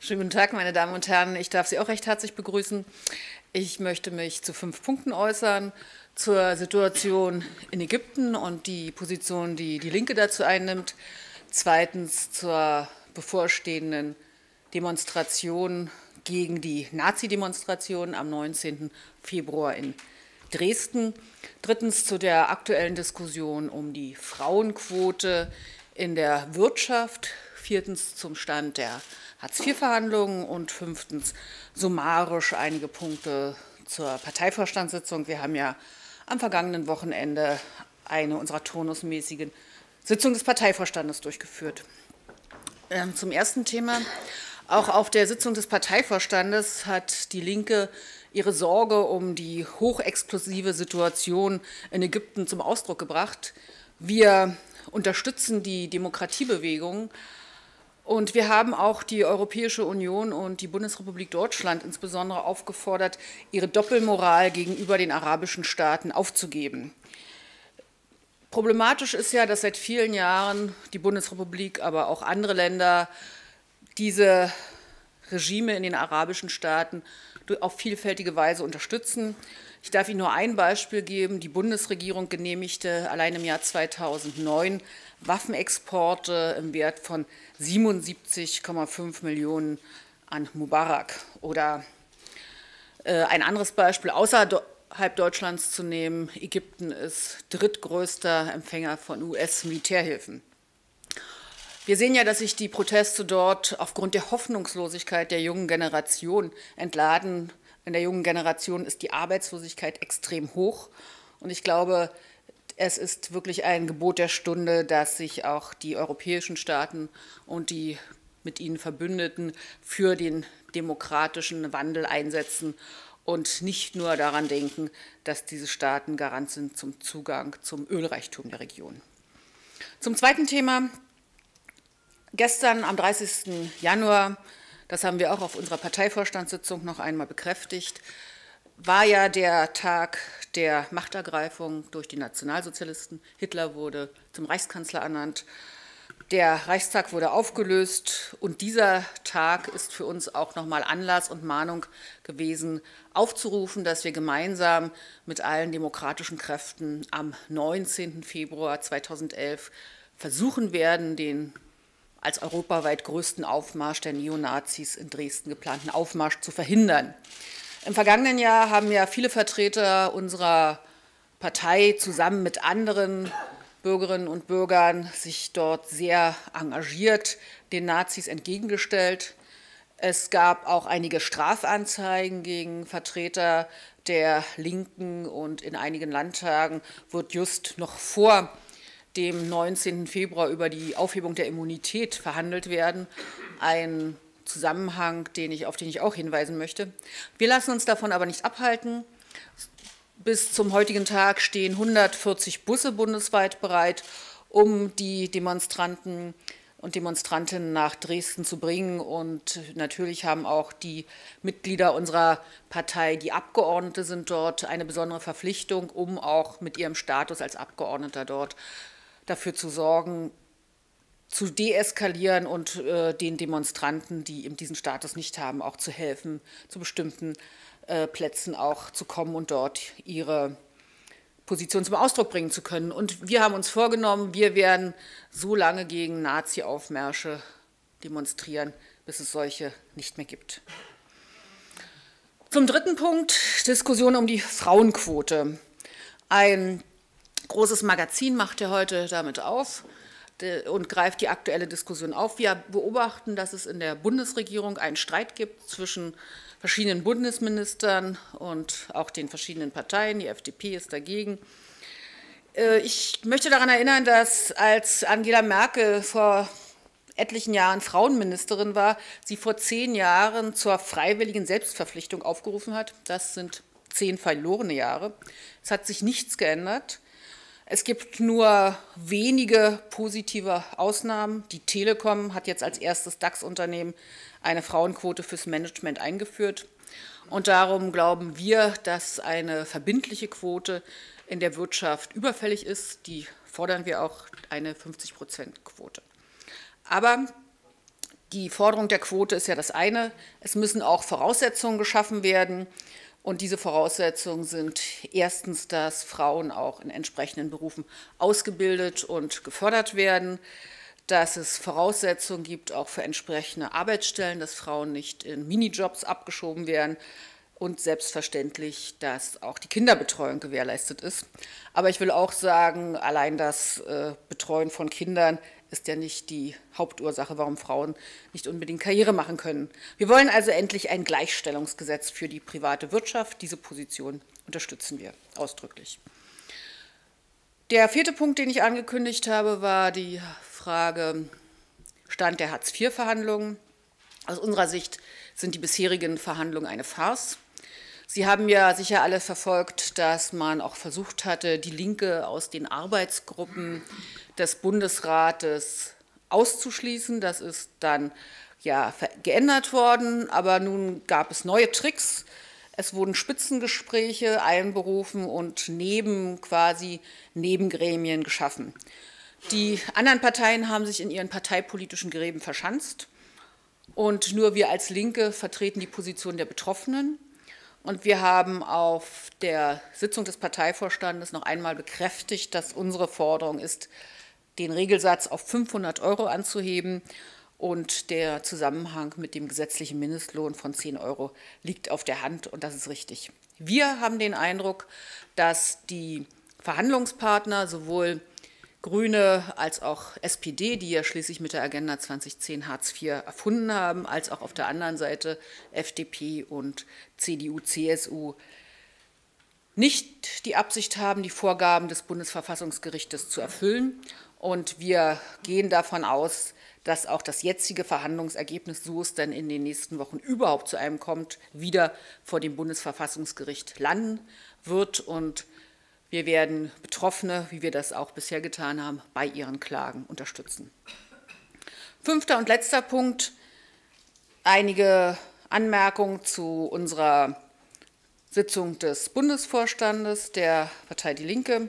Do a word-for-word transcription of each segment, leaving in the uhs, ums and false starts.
Schönen guten Tag, meine Damen und Herren. Ich darf Sie auch recht herzlich begrüßen. Ich möchte mich zu fünf Punkten äußern, zur Situation in Ägypten und die Position, die die Linke dazu einnimmt. Zweitens zur bevorstehenden Demonstration gegen die Nazi-Demonstration am neunzehnten Februar in Dresden. Drittens zu der aktuellen Diskussion um die Frauenquote in der Wirtschaft. Viertens zum Stand der Hartz-vier-Verhandlungen und fünftens summarisch einige Punkte zur Parteivorstandssitzung. Wir haben ja am vergangenen Wochenende eine unserer turnusmäßigen Sitzungen des Parteivorstandes durchgeführt. Ähm, zum ersten Thema. Auch auf der Sitzung des Parteivorstandes hat die Linke ihre Sorge um die hochexplosive Situation in Ägypten zum Ausdruck gebracht. Wir unterstützen die Demokratiebewegung. Und wir haben auch die Europäische Union und die Bundesrepublik Deutschland insbesondere aufgefordert, ihre Doppelmoral gegenüber den arabischen Staaten aufzugeben. Problematisch ist ja, dass seit vielen Jahren die Bundesrepublik, aber auch andere Länder diese Regime in den arabischen Staaten auf vielfältige Weise unterstützen. Ich darf Ihnen nur ein Beispiel geben. Die Bundesregierung genehmigte allein im Jahr zweitausendneun Waffenexporte im Wert von siebenundsiebzig Komma fünf Millionen an Mubarak. Oder äh, ein anderes Beispiel außerhalb Deutschlands zu nehmen. Ägypten ist drittgrößter Empfänger von U S-Militärhilfen. Wir sehen ja, dass sich die Proteste dort aufgrund der Hoffnungslosigkeit der jungen Generation entladen. In der jungen Generation ist die Arbeitslosigkeit extrem hoch. Und ich glaube, es ist wirklich ein Gebot der Stunde, dass sich auch die europäischen Staaten und die mit ihnen Verbündeten für den demokratischen Wandel einsetzen und nicht nur daran denken, dass diese Staaten Garant sind zum Zugang zum Ölreichtum der Region. Zum zweiten Thema. Gestern am dreißigsten Januar, das haben wir auch auf unserer Parteivorstandssitzung noch einmal bekräftigt, war ja der Tag der Machtergreifung durch die Nationalsozialisten. Hitler wurde zum Reichskanzler ernannt, der Reichstag wurde aufgelöst und dieser Tag ist für uns auch noch mal Anlass und Mahnung gewesen, aufzurufen, dass wir gemeinsam mit allen demokratischen Kräften am neunzehnten Februar zweitausendelf versuchen werden, den als europaweit größten Aufmarsch der Neonazis in Dresden geplanten Aufmarsch zu verhindern. Im vergangenen Jahr haben ja viele Vertreter unserer Partei zusammen mit anderen Bürgerinnen und Bürgern sich dort sehr engagiert, den Nazis entgegengestellt. Es gab auch einige Strafanzeigen gegen Vertreter der Linken und in einigen Landtagen wird just noch vor dem neunzehnten Februar über die Aufhebung der Immunität verhandelt werden. Ein Zusammenhang, den ich, auf den ich auch hinweisen möchte. Wir lassen uns davon aber nicht abhalten. Bis zum heutigen Tag stehen hundertvierzig Busse bundesweit bereit, um die Demonstranten und Demonstrantinnen nach Dresden zu bringen. Und natürlich haben auch die Mitglieder unserer Partei, die Abgeordnete sind dort, eine besondere Verpflichtung, um auch mit ihrem Status als Abgeordneter dort dafür zu sorgen, zu deeskalieren und äh, den Demonstranten, die eben diesen Status nicht haben, auch zu helfen, zu bestimmten äh, Plätzen auch zu kommen und dort ihre Position zum Ausdruck bringen zu können. Und wir haben uns vorgenommen, wir werden so lange gegen Nazi-Aufmärsche demonstrieren, bis es solche nicht mehr gibt. Zum dritten Punkt, Diskussion um die Frauenquote. Ein großes Magazin macht ja heute damit auf und greift die aktuelle Diskussion auf. Wir beobachten, dass es in der Bundesregierung einen Streit gibt zwischen verschiedenen Bundesministern und auch den verschiedenen Parteien. Die F D P ist dagegen. Ich möchte daran erinnern, dass als Angela Merkel vor etlichen Jahren Frauenministerin war, sie vor zehn Jahren zur freiwilligen Selbstverpflichtung aufgerufen hat. Das sind zehn verlorene Jahre. Es hat sich nichts geändert. Es gibt nur wenige positive Ausnahmen. Die Telekom hat jetzt als erstes DAX-Unternehmen eine Frauenquote fürs Management eingeführt. Und darum glauben wir, dass eine verbindliche Quote in der Wirtschaft überfällig ist. Die fordern wir auch, eine fünfzig Prozent Quote. Aber Die Forderung der Quote ist ja das eine. Es müssen auch Voraussetzungen geschaffen werden. Und diese Voraussetzungen sind erstens, dass Frauen auch in entsprechenden Berufen ausgebildet und gefördert werden, dass es Voraussetzungen gibt auch für entsprechende Arbeitsstellen, dass Frauen nicht in Minijobs abgeschoben werden und selbstverständlich, dass auch die Kinderbetreuung gewährleistet ist. Aber ich will auch sagen, allein das äh, Betreuen von Kindern ist ja nicht die Hauptursache, warum Frauen nicht unbedingt Karriere machen können. Wir wollen also endlich ein Gleichstellungsgesetz für die private Wirtschaft. Diese Position unterstützen wir ausdrücklich. Der vierte Punkt, den ich angekündigt habe, war die Frage Stand der Hartz vier Verhandlungen. Aus unserer Sicht sind die bisherigen Verhandlungen eine Farce. Sie haben ja sicher alle verfolgt, dass man auch versucht hatte, die Linke aus den Arbeitsgruppen des Bundesrates auszuschließen. Das ist dann ja geändert worden, aber nun gab es neue Tricks. Es wurden Spitzengespräche einberufen und neben quasi Nebengremien geschaffen. Die anderen Parteien haben sich in ihren parteipolitischen Gräben verschanzt und nur wir als Linke vertreten die Position der Betroffenen. Und wir haben auf der Sitzung des Parteivorstandes noch einmal bekräftigt, dass unsere Forderung ist, den Regelsatz auf fünfhundert Euro anzuheben. Und der Zusammenhang mit dem gesetzlichen Mindestlohn von zehn Euro liegt auf der Hand, und das ist richtig. Wir haben den Eindruck, dass die Verhandlungspartner, sowohl Grüne als auch S P D, die ja schließlich mit der Agenda zweitausendzehn Hartz vier erfunden haben, als auch auf der anderen Seite F D P und C D U, C S U, nicht die Absicht haben, die Vorgaben des Bundesverfassungsgerichtes zu erfüllen. Und wir gehen davon aus, dass auch das jetzige Verhandlungsergebnis, so es dann in den nächsten Wochen überhaupt zu einem kommt, wieder vor dem Bundesverfassungsgericht landen wird. Und wir werden Betroffene, wie wir das auch bisher getan haben, bei ihren Klagen unterstützen. Fünfter und letzter Punkt, einige Anmerkungen zu unserer Sitzung des Bundesvorstandes der Partei Die Linke.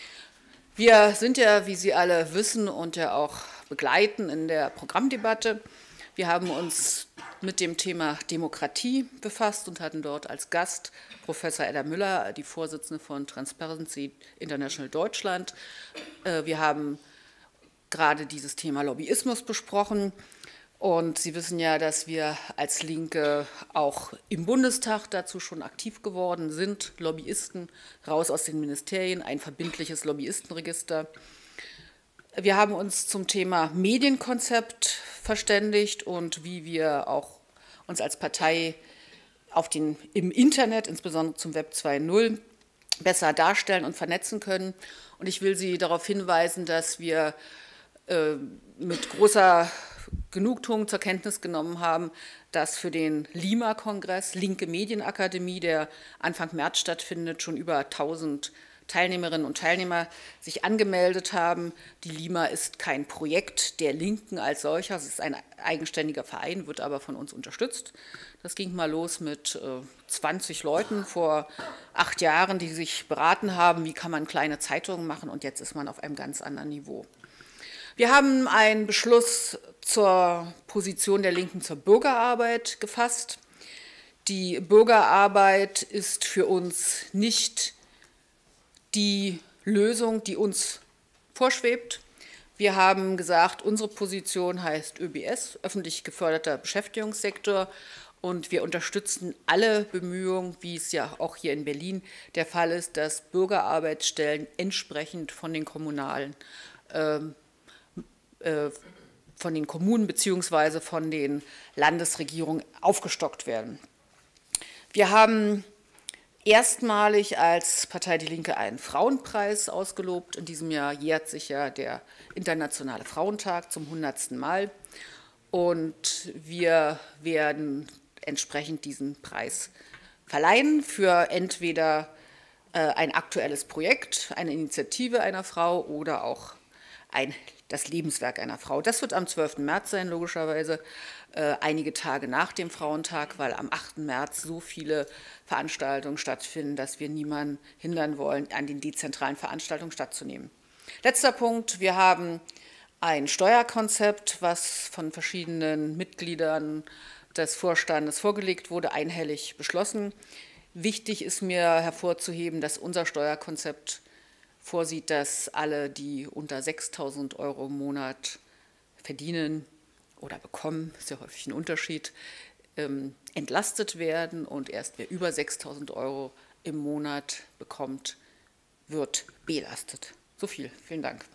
Wir sind ja, wie Sie alle wissen und ja auch begleiten, in der Programmdebatte. Wir haben uns mit dem Thema Demokratie befasst und hatten dort als Gast Professor Edda Müller, die Vorsitzende von Transparency International Deutschland. Wir haben gerade dieses Thema Lobbyismus besprochen. Und Sie wissen ja, dass wir als Linke auch im Bundestag dazu schon aktiv geworden sind. Lobbyisten raus aus den Ministerien, ein verbindliches Lobbyistenregister. Wir haben uns zum Thema Medienkonzept verständigt und wie wir auch uns als Partei auf den, im Internet, insbesondere zum Web zwei Punkt null, besser darstellen und vernetzen können. Und ich will Sie darauf hinweisen, dass wir äh, mit großer Genugtuung zur Kenntnis genommen haben, dass für den Lima-Kongress Linke Medienakademie, der Anfang März stattfindet, schon über tausend Teilnehmerinnen und Teilnehmer sich angemeldet haben. Die Lima ist kein Projekt der Linken als solcher, es ist ein eigenständiger Verein, wird aber von uns unterstützt. Das ging mal los mit äh, zwanzig Leuten vor acht Jahren, die sich beraten haben, wie kann man kleine Zeitungen machen, und jetzt ist man auf einem ganz anderen Niveau. Wir haben einen Beschluss zur Position der Linken zur Bürgerarbeit gefasst. Die Bürgerarbeit ist für uns nicht die Lösung, die uns vorschwebt. Wir haben gesagt, unsere Position heißt Ö B S, öffentlich geförderter Beschäftigungssektor, und wir unterstützen alle Bemühungen, wie es ja auch hier in Berlin der Fall ist, dass Bürgerarbeitsstellen entsprechend von den kommunalen äh, äh, von den Kommunen bzw. von den Landesregierungen aufgestockt werden. Wir haben erstmalig als Partei Die Linke einen Frauenpreis ausgelobt. In diesem Jahr jährt sich ja der Internationale Frauentag zum hundertsten Mal. Und wir werden entsprechend diesen Preis verleihen für entweder äh, ein aktuelles Projekt, eine Initiative einer Frau oder auch ein, das Lebenswerk einer Frau. Das wird am zwölften März sein, logischerweise, äh, einige Tage nach dem Frauentag, weil am achten März so viele Veranstaltungen stattfinden, dass wir niemanden hindern wollen, an den dezentralen Veranstaltungen stattzunehmen. Letzter Punkt, wir haben ein Steuerkonzept, was von verschiedenen Mitgliedern des Vorstandes vorgelegt wurde, einhellig beschlossen. Wichtig ist mir hervorzuheben, dass unser Steuerkonzept vorsieht, dass alle, die unter sechstausend Euro im Monat verdienen oder bekommen, ist ja häufig ein Unterschied, ähm, entlastet werden, und erst wer über sechstausend Euro im Monat bekommt, wird belastet. So viel. Vielen Dank.